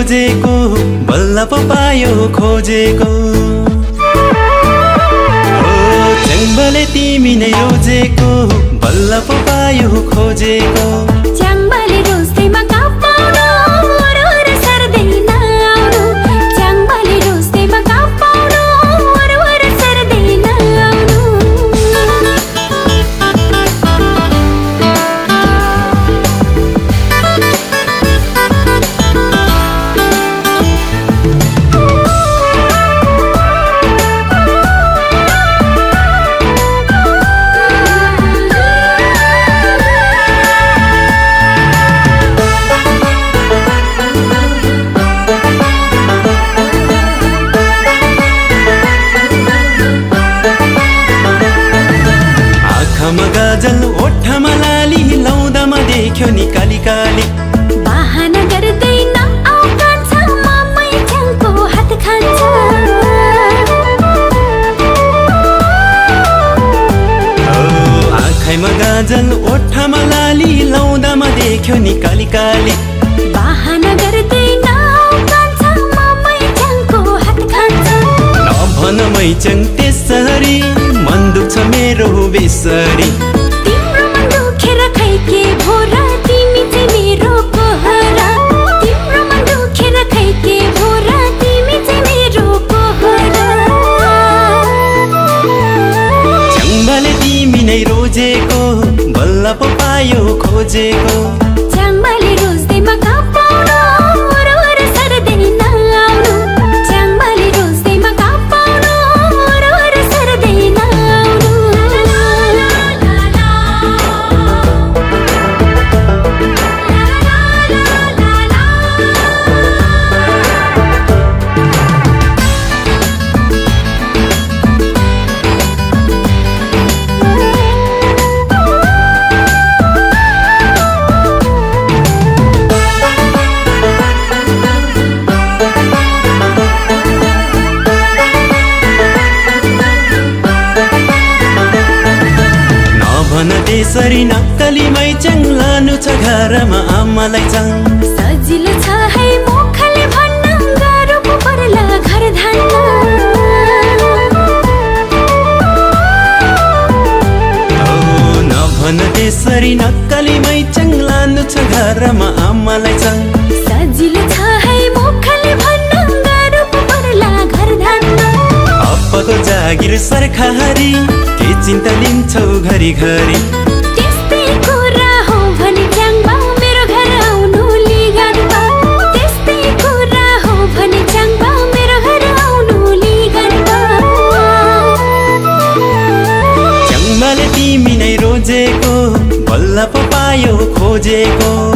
रोजेको बल्ल पो पायो खोजेको च्याङ्बाले तिमी नै रोजेको बल्ल पो पायो खोजेको च्याङ्बाले रोज्दैमा कहाँ पाउनु अरू सर्दैन आउनु च्याङ्बाले रोज्दैमा कहाँ पाउनु अरू सर्दैन आउनु गाजल ओठमा लाली लाउँदामा देख्यो नि काली काली बहाना गर्दैन आउ कान्छ ममै च्याङको हात खान्छ आँखाइमा गाजल ओठमा लाली लाउँदामा देख्यो नि काली काली बहाना गर्दैन आउ कान्छ ममै च्याङको हात खान्छ नभन मैच्याङ त्यसरी मन दुख्छ मेरो बेसरी तिम्रो मन दुखेर खै के भो र तिमी चाहिँ मेरो कोहरा तिम्रो मन दुखेर खै के भो र तिमी चाहिँ मेरो कोहरा च्याङ्बाले तिमी नै रोजेको बल्ल पो पायो खोजेको च्याङ्बाले रोज्दैमा कहाँ पाउनु अरू सर्दैन आउनु च्याङ्बाले रोज्दैमा कहाँ पाउनु अरू सर्दैन आउनु भन त्यसरी नक्कली मैच्याङ लानु छ घरमा आमालाई चाङ सजिलो छ है मुखले भन्न गाह्रो पो पर्ला घर धान्न नभन त्यसरी नक्कली मैच्याङ लानु छ घरमा आमालाई चाङ सजिलो छ है मुखले भन्न गाह्रो पो पर्ला घर धान्न अप्पाको जागिर सरखारी के चिन्ता लिन्छौ घरी घरी त्यस्तै कुरा हो भने च्याङ्बा मेरो घर आउनु लिगन्बा त्यस्तै कुरा हो भने च्याङ्बा मेरो घर आउनु लिगन्बा च्याङ्बाले तिमी नै रोजेको बल्ल पो पायो खोजेको